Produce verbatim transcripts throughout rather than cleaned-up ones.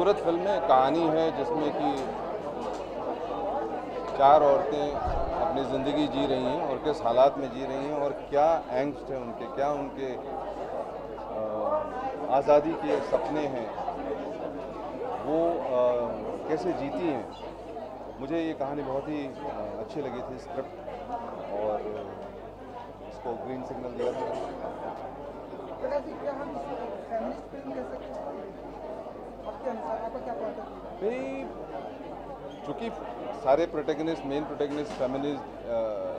खूबसूरत फिल्म है, कहानी है जिसमें कि चार औरतें अपनी ज़िंदगी जी रही हैं और किस हालात में जी रही हैं और क्या एंग्स्ट है उनके, क्या उनके आज़ादी के सपने हैं, वो आ, कैसे जीती हैं। मुझे ये कहानी बहुत ही अच्छी लगी थी, स्क्रिप्ट, और इसको ग्रीन सिग्नल दिया था। भाई चूँकि सारे प्रोटैगनिस्ट, मेन प्रोटैगनिस्ट फेमिनिस्ट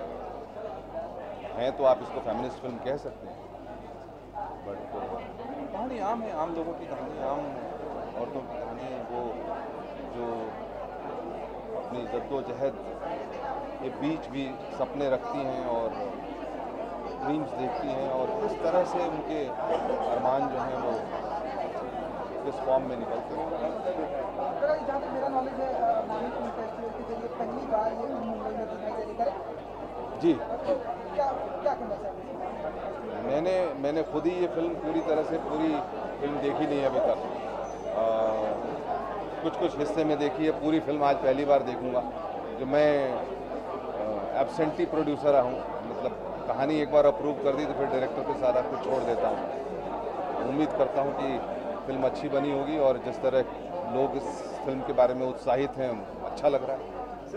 हैं, तो आप इसको फेमिनिस्ट फिल्म कह सकते हैं। बट कहानी आम है, आम लोगों की कहानी, आम औरतों की कहानी है, वो जो अपनी जद्दोजहद के बीच भी सपने रखती हैं और ड्रीम्स देखती हैं, और किस तरह से उनके अरमान जो हैं वो किस फॉर्म में निकलते हैं। जहाँ तक मेरा नॉलेज है, नामी फिल्म फेस्टिवल के जरिए पहली बार ये फिल्म मुंबई में दिखाई जा रही है। जी, क्या क्या कहना चाहते हैं? मैंने मैंने खुद ही ये फिल्म पूरी तरह से पूरी फिल्म देखी नहीं है अभी तक। आ, कुछ कुछ हिस्से में देखी है, पूरी फिल्म आज पहली बार देखूंगा। जो मैं एब्सेंटी प्रोड्यूसर हूँ, मतलब कहानी एक बार अप्रूव कर दी तो फिर डायरेक्टर के साथ आपको छोड़ देता हूँ। उम्मीद करता हूँ कि फिल्म अच्छी बनी होगी, और जिस तरह लोग इस फिल्म के बारे में उत्साहित हैं, अच्छा लग रहा है।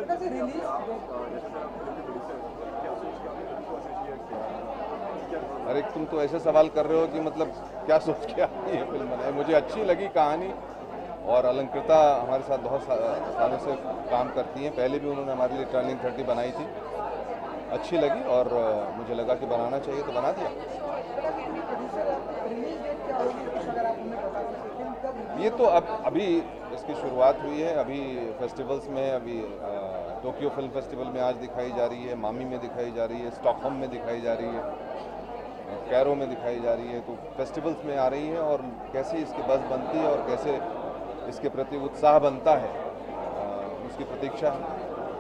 अरे तुम तो ऐसे सवाल कर रहे हो कि मतलब क्या सोच के आई ये फिल्म बनाई। मुझे अच्छी लगी कहानी, और अलंकृता हमारे साथ बहुत सालों से काम करती हैं, पहले भी उन्होंने हमारे लिए टर्निंग थर्टी बनाई थी, अच्छी लगी और मुझे लगा कि बनाना चाहिए तो बना दिया। ये तो अब अभी इसकी शुरुआत हुई है, अभी फेस्टिवल्स में, अभी टोक्यो फिल्म फेस्टिवल में आज दिखाई जा रही है, मामी में दिखाई जा रही है, स्टॉकहोम में दिखाई जा रही है, कैरो में दिखाई जा रही है, तो फेस्टिवल्स में आ रही है। और कैसे इसकी बज़ बनती है और कैसे इसके प्रति उत्साह बनता है, उसकी प्रतीक्षा है।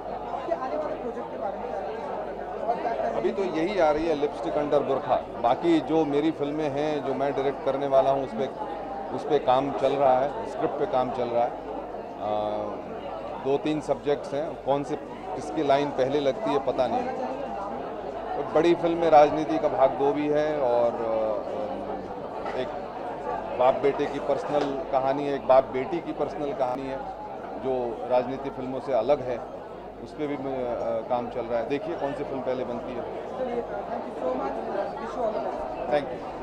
अभी तो यही आ रही है, लिपस्टिक अंडर बुरखा। बाकी जो मेरी फिल्में हैं, जो मैं डायरेक्ट करने वाला हूँ, उस पर उस पर काम चल रहा है, स्क्रिप्ट पे काम चल रहा है। आ, दो तीन सब्जेक्ट्स हैं, कौन से किसकी लाइन पहले लगती है पता नहीं। तो बड़ी फिल्म में राजनीति का भाग दो भी है, और एक बाप बेटे की पर्सनल कहानी है, एक बाप बेटी की पर्सनल कहानी है, जो राजनीति फिल्मों से अलग है, उस पर भी काम चल रहा है। देखिए कौन सी फिल्म पहले बनती है। Thank you.